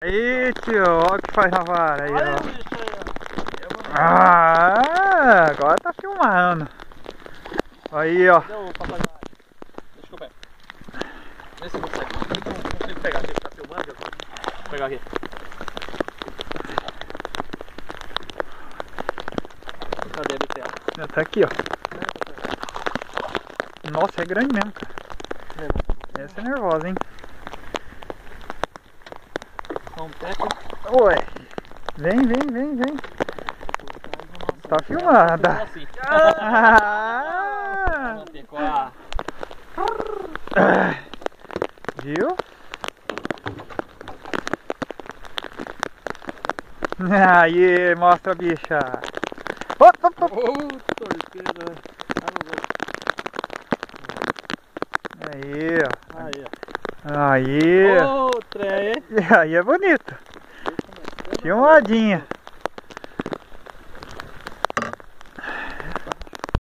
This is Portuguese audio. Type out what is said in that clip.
Aí, tio, olha o que faz na vara aí, Olha ó. o bicho aí, ó. Ah, agora tá filmando. Aí, ó. Cadê o papagaio? Deixa que eu pego. Vê se consegue. Não consigo pegar aqui, tá filmando. Vou pegar aqui. Cadê a BTA? Tá aqui, ó. Nossa, é grande mesmo, cara. Essa é nervosa, hein? Então, pega. Ué. Vem. Tá filmada. Assim. Viu? Aí, mostra a bicha. Opa. Aí, ó. Aí, Aí. ó. Outra, hein? Aí é bonito. Filmadinha.